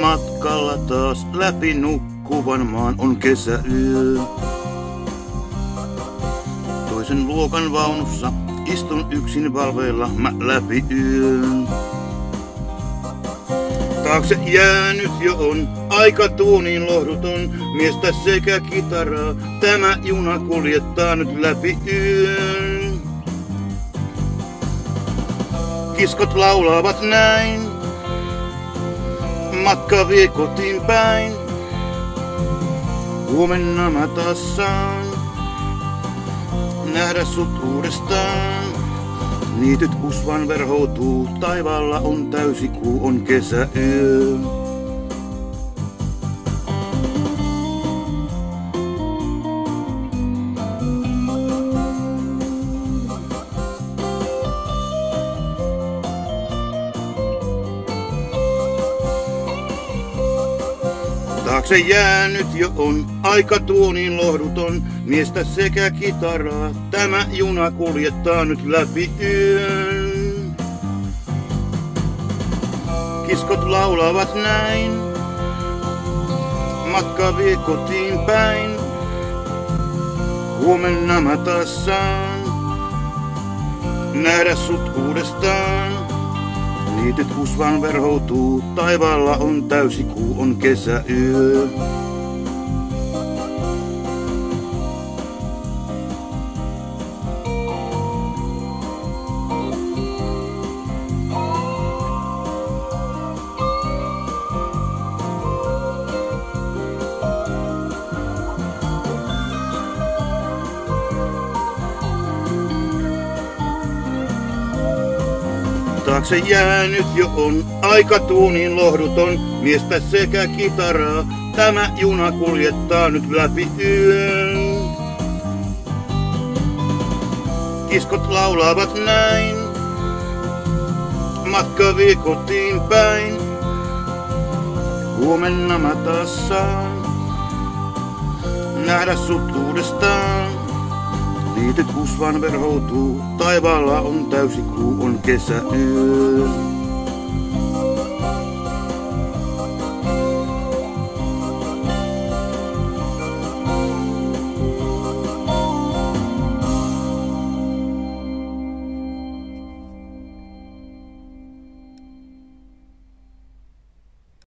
matkalla taas läpi nukkuvan maan on kesäyö. Toisen luokan vaunussa istun yksin valveilla mä läpi yön. Taakse jäänyt jo on aika tuuniin lohduton miestä sekä kitaraa. Tämä juna kuljettaa nyt läpi yön. Kiskot laulavat näin, matka vie kotiin päin. Huomenna mä taas saan nähdä sut uudestaan. Niityt usvan verhoutuu, taivaalla on täysikuu, on kesäyö. Taakse jäänyt jo on aika tuoniin lohduton miestä sekä kitaraa. Tämä juna kuljettaa nyt läpi yön. Kiskot laulavat näin, matka vie kotiin päin. Huomenna mä taas saan nähdä sut uudestaan. Niityt usvan verhoutuu, taivaalla on täysikuu, on kesäyö. Taakse jäänyt jo on aika tuuniin lohduton miestä sekä kitaraa. Tämä juna kuljettaa nyt läpi yön. Kiskot laulavat näin, matka vie kotiin päin. Huomenna mä taas saan nähdä sut uudestaan. Niityt usvan verhoutuu, taivaalla on täysikuu, on kesäyö.